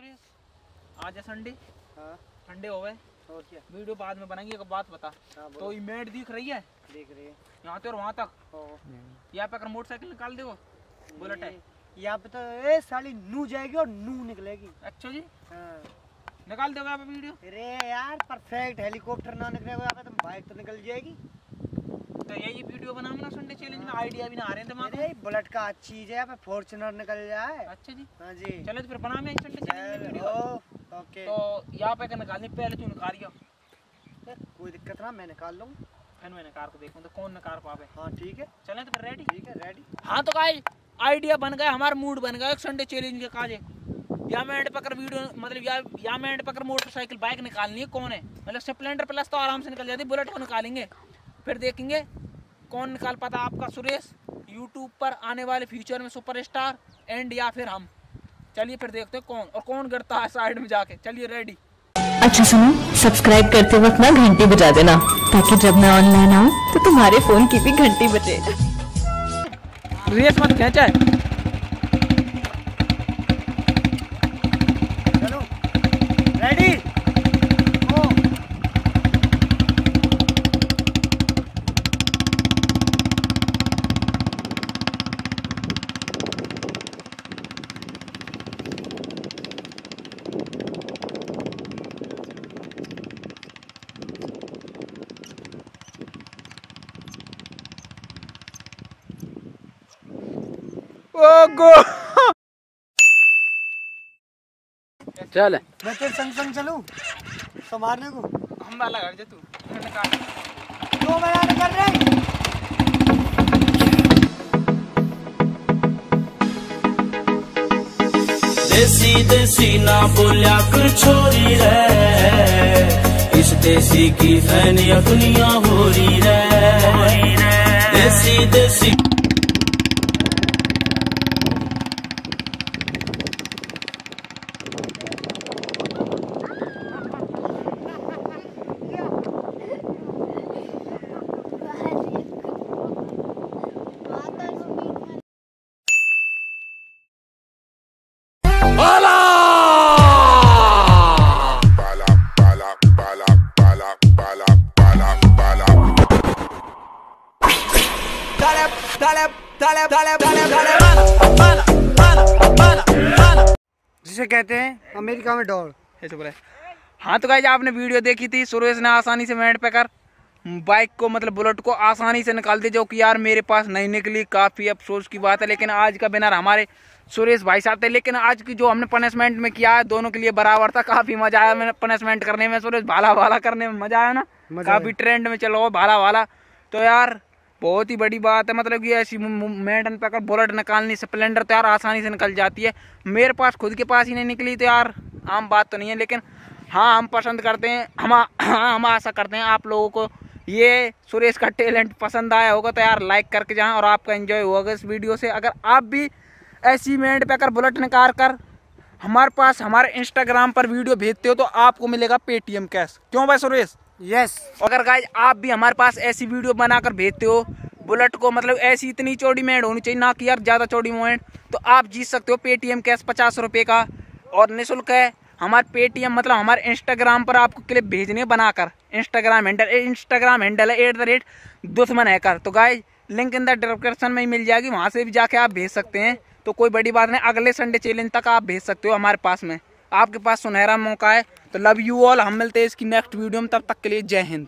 सुरेश, आज है संडे। हाँ संडे हो गए और क्या, वीडियो बाद में बनाएंगे। एक बात बता, तो ये मेड दिख रही है, देख रही है यहाँ से और वहाँ तक, यहाँ पे अगर मोटरसाइकिल निकाल दे वो बुलेट है यहाँ पे तो ए साली नू जाएगी और नू निकलेगी। अच्छा जी, हाँ। निकाल दोगे यहाँ पे वीडियो? अरे यार परफेक्ट, हेलीकॉप्टर ना निकलेगा यहाँ पे तो बाइक तो निकल जाएगी। तो यही वीडियो बनाऊंगा ना संडे चैलेंज में, आइडिया भी ना आ रहे हैं दिमाग में। अरे बुलेट का अच्छी चीज है, यहाँ पे फॉर्च्यूनर निकल जाए। अच्छा जी, हाँ जी चलो तो फिर बना में संडे चैलेंज में वीडियो। ओके तो यहाँ पे निकालनी, पहले तू निकालियो। कोई दिक्कत ना, मैं निकाल लूँगा। फिर मैंने कार को देखूँ तो कौन निकाल पावे। हाँ ठीक है, चले तो फिर रेडी? ठीक है रेडी। हाँ तो गाइस आइडिया बन गया, हमारा मूड बन गया एक संडे चैलेंज के काजे। या मैं एंड पकड़ वीडियो मतलब या मैं एंड पकड़ मोटरसाइकिल बाइक निकालनी है, कौन है मतलब स्प्लेंडर प्लस तो आराम से निकल जाती, बुलेट को निकालेंगे। फिर देखेंगे कौन निकाल पाता, आपका सुरेश यूट्यूब पर आने वाले फ्यूचर में सुपरस्टार एंड या फिर हम। चलिए फिर देखते हैं कौन और कौन गिरता है साइड में जाके। चलिए रेडी। अच्छा सुनो, सब्सक्राइब करते वक्त ना घंटी बजा देना, ताकि जब मैं ऑनलाइन आऊँ तो तुम्हारे फोन की भी घंटी बजे। रेस मत खींचा है। चलो रेडी। ओ गो चल मैं तेरे संग संग चलूं संभालने को। हम वाला कर जा तू निकाल। क्यों मना नहीं कर रहे? देसी देसी ना बोलिया कर छोरी रे, इस देसी की फैनिया दुनिया हो रही रे। देसी देसी जिसे कहते हैं अमेरिका में डॉल। हाँ तो गाइस आपने वीडियो देखी थी, सुरेश ने आसानी से मैट पे कर बाइक को मतलब बुलेट को आसानी से निकाल दी, जो कि यार मेरे पास नहीं निकली, काफी अफसोस की बात है। लेकिन आज का विनर हमारे सुरेश भाई साहब थे। लेकिन आज की जो हमने पनिशमेंट में किया है दोनों के लिए बराबर था, काफी मजा आया मैंने पनिशमेंट करने में। सुरेश भाला भाला करने में मजा आया ना, काफी ट्रेंड में चलो भाला भाला। तो यार बहुत ही बड़ी बात है, मतलब कि ऐसी मेंटन पकड़ बुलेट निकालनी, स्प्लेंडर तो यार आसानी से निकल जाती है। मेरे पास खुद के पास ही नहीं निकली तो यार आम बात तो नहीं है। लेकिन हाँ हम पसंद करते हैं, हम आशा करते हैं आप लोगों को ये सुरेश का टैलेंट पसंद आया होगा, तो यार लाइक करके जाएं और आपका एंजॉय होगा इस वीडियो से। अगर आप भी ऐसी मेंट पे कर बुलेट निकाल कर हमारे पास हमारे इंस्टाग्राम पर वीडियो भेजते हो तो आपको मिलेगा पेटीएम कैश। क्यों भाई सुरेश? यस। अगर गाइस आप भी हमारे पास ऐसी वीडियो बनाकर भेजते हो बुलेट को, मतलब ऐसी इतनी चौड़ी मेंट होनी चाहिए ना कि यार ज़्यादा चौड़ी मेंट, तो आप जीत सकते हो पेटीएम कैश 50 रुपये का, और निःशुल्क है। हमारे पेटीएम मतलब हमारे इंस्टाग्राम पर आपको क्लिप भेजने बनाकर, इंस्टाग्राम हैंडल है @दुश्मन हैकर। तो guys link in the description में ही मिल जाएगी, वहाँ से भी जाके आप भेज सकते हैं। तो कोई बड़ी बात नहीं, अगले संडे चैलेंज तक आप भेज सकते हो हमारे पास में, आपके पास सुनहरा मौका है। तो लव यू ऑल, हम मिलते हैं इसकी नेक्स्ट वीडियो में, तब तक के लिए जय हिंद।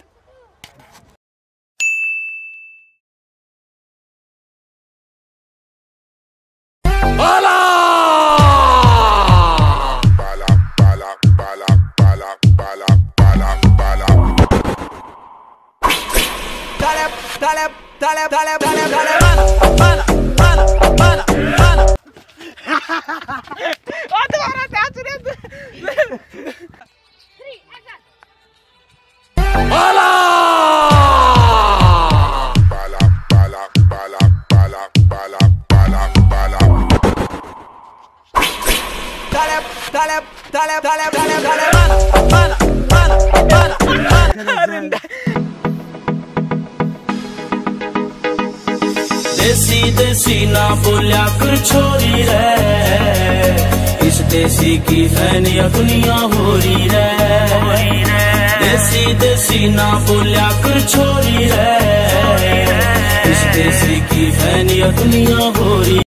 देसी देसी ना बोलिया कर छोरी रे, इस देसी की फैनिया दुनिया हो रही रे। देसी देसी ना बोलिया कर छोरी रे, इस देसी की फैनिया दुनिया हो रही।